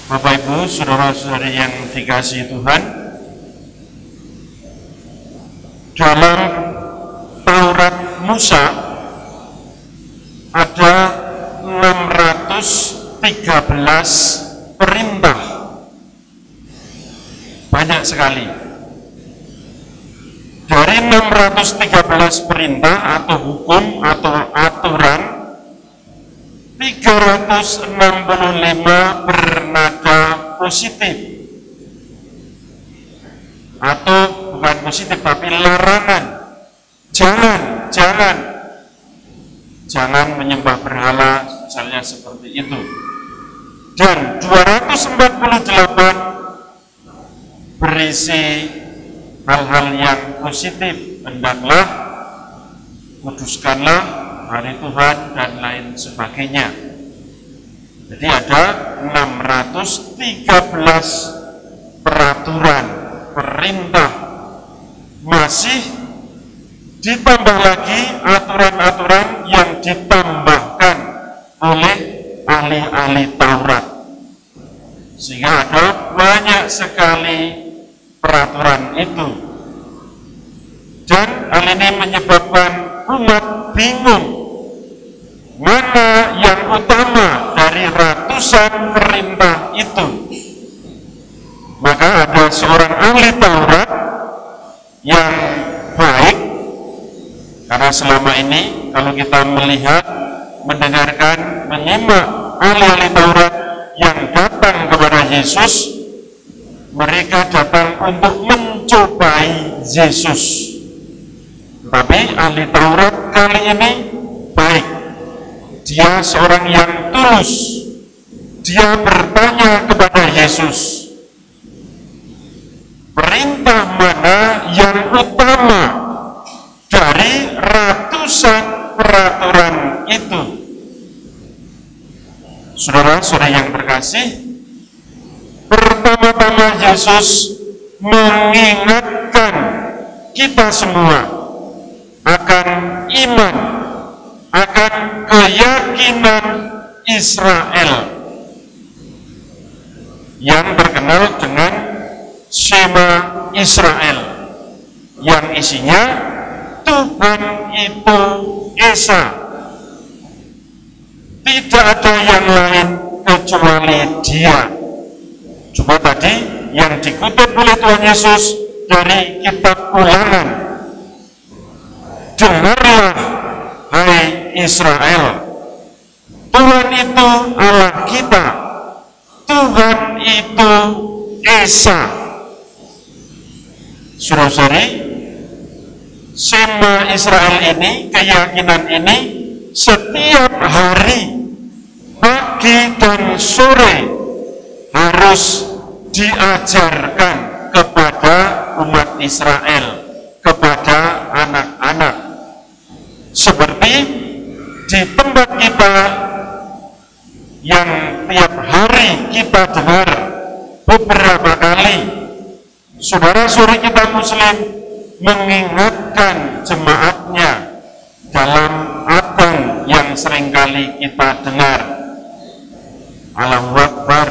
Bapak Ibu, saudara-saudari yang dikasihi Tuhan, dalam Taurat Musa ada 613 perintah, banyak sekali. Dari 613 perintah atau hukum atau aturan, 365 bernada positif, atau bukan positif tapi larangan. Jangan menyembah berhala, misalnya seperti itu. Dan 248 berisi hal-hal yang positif, hendaklah, kuduskanlah hari Tuhan, dan lain sebagainya. Jadi ada 613 peraturan, perintah. Masih ditambah lagi aturan-aturan yang ditambahkan oleh ahli-ahli Taurat, sehingga ada banyak sekali peraturan itu. Dan hal ini menyebabkan umat bingung mana yang utama dari ratusan perintah itu. Maka ada seorang ahli Taurat yang baik, karena selama ini kalau kita melihat, mendengarkan, menyimak ahli-ahli Taurat yang datang kepada Yesus, mereka datang untuk mencobai Yesus. Tapi ahli Taurat kali ini baik. Dia seorang yang tulus. Dia bertanya kepada Yesus, perintah mana yang utama dari ratusan peraturan itu? Saudara-saudara yang terkasih, pertama-tama Yesus mengingatkan kita semua akan iman, akan keyakinan Israel yang terkenal dengan Shema Israel, yang isinya Tuhan itu Esa, tidak ada yang lain kecuali Dia. Coba tadi yang dikutip oleh Tuhan Yesus dari kitab Ulangan, dengarlah hai Israel, Tuhan itu Allah kita, Tuhan itu Esa. Saudara-saudari, Shema Israel ini, keyakinan ini, setiap hari, pagi dan sore, harus diajarkan kepada umat Israel, kepada anak-anak. Seperti di tempat kita yang tiap hari kita dengar beberapa kali, saudara-saudari kita Muslim mengingatkan jemaatnya dalam adzan yang seringkali kita dengar, Allahu Akbar,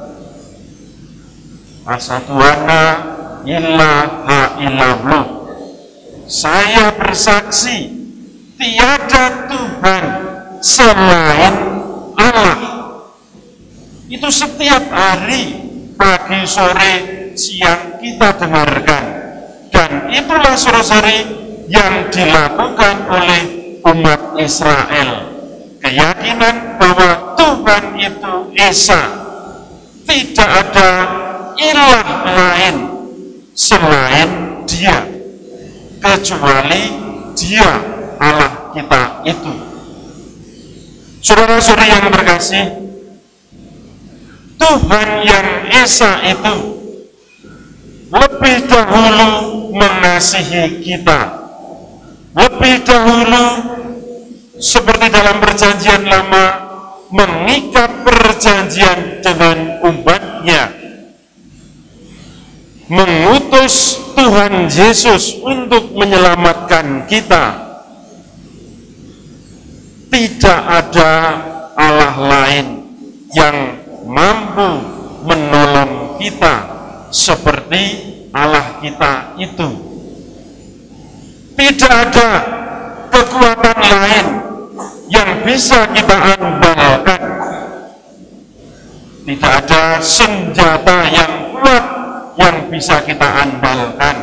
asyhadu anna ilaha illallah, saya bersaksi tiada Tuhan selain Allah. Itu setiap hari, pagi, sore, siang kita dengarkan. Dan itulah saudara-saudari yang dilakukan oleh umat Israel. Keyakinan bahwa Tuhan itu Esa, tidak ada ilah lain selain Dia, kecuali Dia Allah kita itu. Saudara-saudari yang terkasih, Tuhan yang Esa itu lebih dahulu mengasihi kita, lebih dahulu seperti dalam perjanjian lama mengikat perjanjian dengan umatnya, mengutus Tuhan Yesus untuk menyelamatkan kita. Tidak ada Allah lain yang mampu menolong kita seperti Allah kita itu. Tidak ada kekuatan lain yang bisa kita andalkan. Tidak ada senjata yang kuat yang bisa kita andalkan.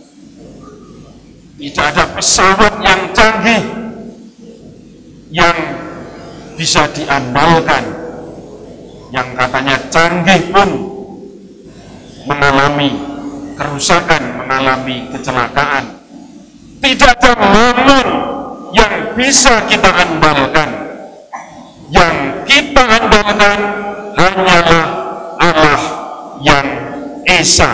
Tidak ada pesawat yang canggih yang bisa diandalkan, yang katanya canggih pun mengalami kerusakan, mengalami kecelakaan. Tidak ada momen yang bisa kita andalkan. Yang kita andalkan hanyalah Allah yang Esa.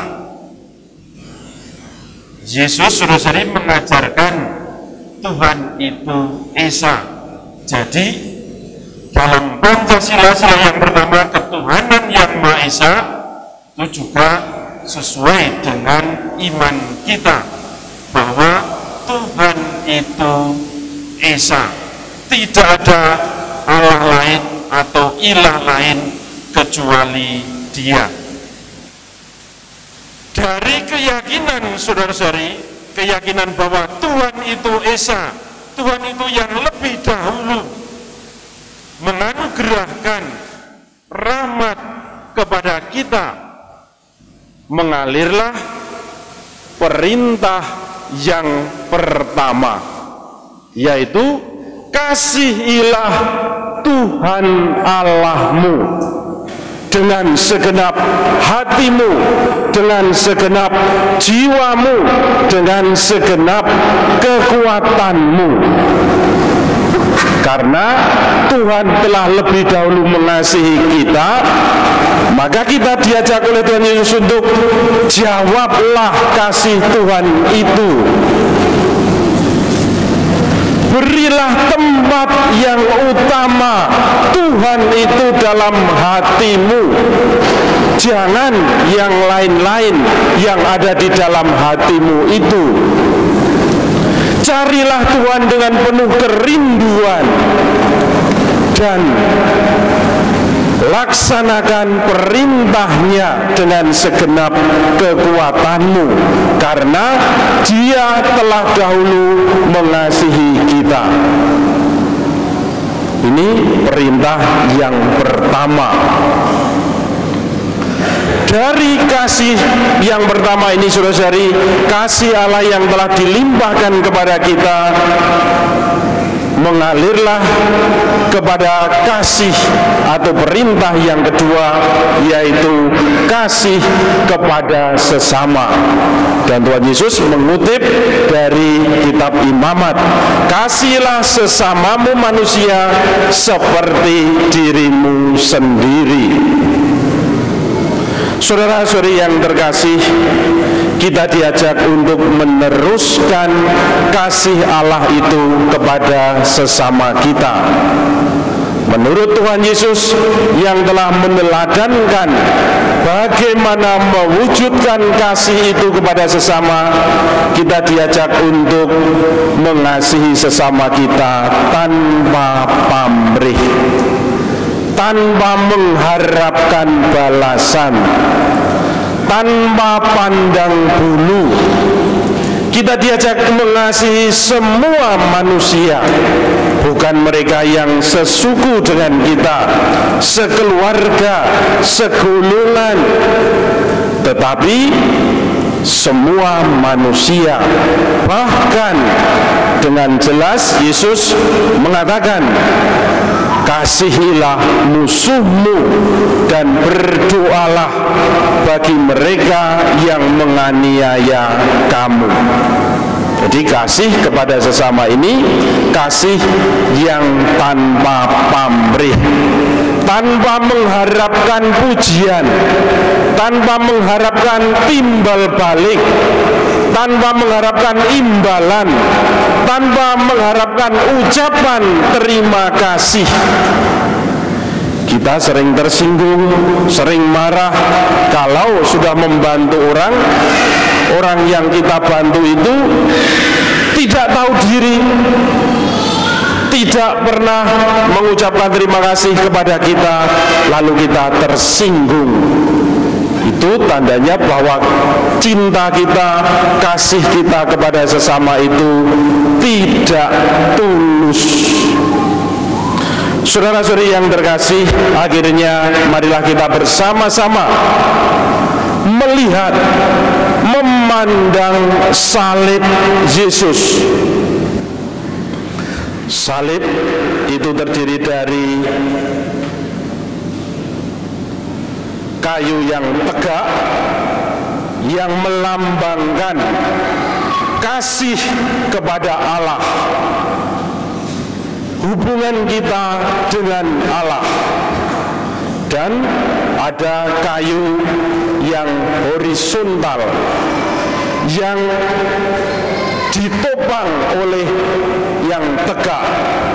Yesus sudah sering mengajarkan Tuhan itu Esa. Jadi dalam Pancasila yang pertama, ketuhanan yang Maha Esa, itu juga sesuai dengan iman kita bahwa Tuhan itu Esa. Tidak ada Allah lain atau ilah lain kecuali Dia. Dari keyakinan saudara-saudari, keyakinan bahwa Tuhan itu Esa, Tuhan itu yang lebih dahulu menganugerahkan rahmat kepada kita, mengalirlah perintah yang pertama, yaitu kasihilah Tuhan Allahmu dengan segenap hatimu, dengan segenap jiwamu, dengan segenap kekuatanmu. Karena Tuhan telah lebih dahulu mengasihi kita, maka kita diajak oleh Tuhan Yesus untuk jawablah kasih Tuhan itu. Berilah tempat yang utama Tuhan itu dalam hatimu. Jangan yang lain-lain yang ada di dalam hatimu itu. Carilah Tuhan dengan penuh kerinduan dan laksanakan perintahnya dengan segenap kekuatanmu, karena Dia telah dahulu mengasihi kita. Ini perintah yang pertama. Dari kasih yang pertama ini, saudara-saudari, kasih Allah yang telah dilimpahkan kepada kita mengalirlah kepada kasih atau perintah yang kedua, yaitu kasih kepada sesama. Dan Tuhan Yesus mengutip dari kitab Imamat, kasihilah sesamamu manusia seperti dirimu sendiri. Saudara-saudari yang terkasih, kita diajak untuk meneruskan kasih Allah itu kepada sesama kita. Menurut Tuhan Yesus yang telah meneladankan bagaimana mewujudkan kasih itu kepada sesama, kita diajak untuk mengasihi sesama kita tanpa pamrih, tanpa mengharapkan balasan, tanpa pandang bulu. Kita diajak mengasihi semua manusia, bukan mereka yang sesuku dengan kita, sekeluarga, segolongan, tetapi semua manusia. Bahkan dengan jelas Yesus mengatakan, kasihilah musuhmu dan berdoalah bagi mereka yang menganiaya kamu. Jadi kasih kepada sesama ini kasih yang tanpa pamrih, tanpa mengharapkan pujian, tanpa mengharapkan timbal balik, tanpa mengharapkan imbalan, tanpa mengharapkan ucapan terima kasih. Kita sering tersinggung, sering marah kalau sudah membantu orang yang kita bantu itu tidak tahu diri, tidak tidak pernah mengucapkan terima kasih kepada kita, lalu kita tersinggung. Itu tandanya bahwa cinta kita, kasih kita kepada sesama itu tidak tulus. Saudara-saudari yang terkasih, akhirnya marilah kita bersama-sama melihat, memandang salib Yesus. Salib itu terdiri dari kayu yang tegak, yang melambangkan kasih kepada Allah, hubungan kita dengan Allah. Dan ada kayu yang horizontal, yang ditopang oleh yang tegak.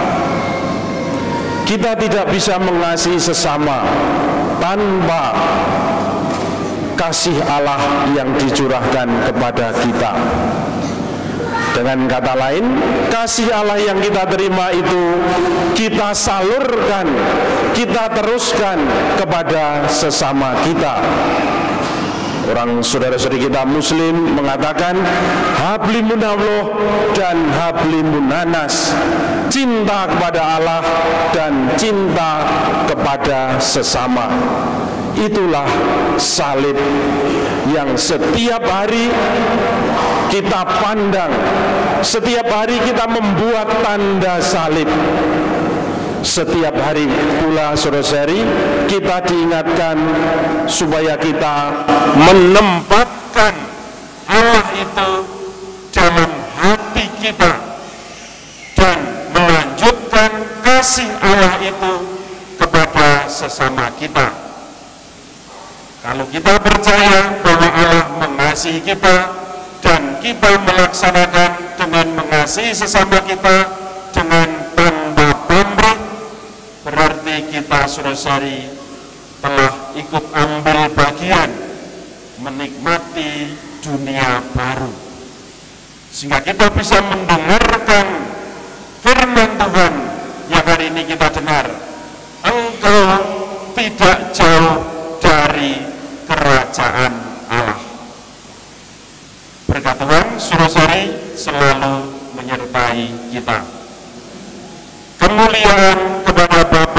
Kita tidak bisa mengasihi sesama tanpa kasih Allah yang dicurahkan kepada kita. Dengan kata lain, kasih Allah yang kita terima itu kita salurkan, kita teruskan kepada sesama kita. Orang saudara-saudari kita Muslim mengatakan hablimunallah dan hablimunanas, cinta kepada Allah dan cinta kepada sesama. Itulah salib yang setiap hari kita pandang, setiap hari kita membuat tanda salib. Setiap hari pula saudara-saudari kita diingatkan supaya kita menempatkan Allah itu dalam hati kita dan melanjutkan kasih Allah itu kepada sesama kita. Kalau kita percaya bahwa Allah mengasihi kita dan kita melaksanakan dengan mengasihi sesama kita dengan tanpa pamrih, berarti kita saudara-saudari telah ikut ambil bagian menikmati dunia baru, sehingga kita bisa mendengarkan firman Tuhan yang hari ini kita dengar. Engkau tidak jauh dari kerajaan Allah. Berkat Tuhan, saudara-saudari selalu menyertai kita. Kemuliaan kepada Bapa